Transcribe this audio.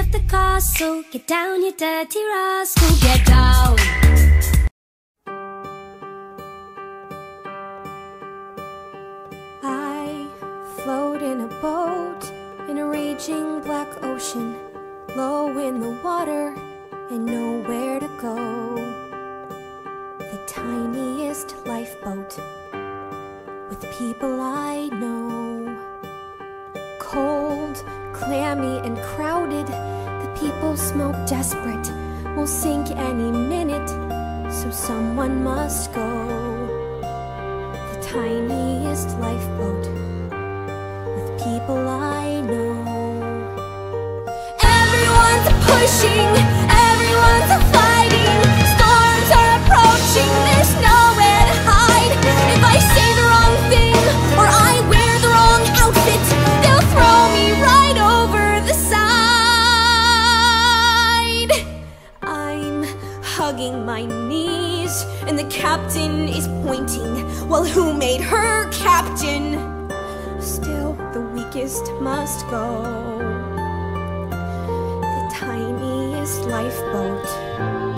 of the castle. Get down, you dirty rascal, get down. I float in a boat in a raging black ocean, low in the water and nowhere to go. The tiniest lifeboat with people I know. Cold, clammy and crowded, the people smoke desperate, will sink any minute, so someone must go. The tiniest lifeboat with people I know. Everyone's pushing, everyone's fighting, storms are approaching, there's nowhere to hide. If I say the wrong thing or I wear the wrong outfit, they'll throw me right over the side. I'm hugging my knees and the captain is pointing. Well, who made her captain? Still, the weakest must go. The tiniest lifeboat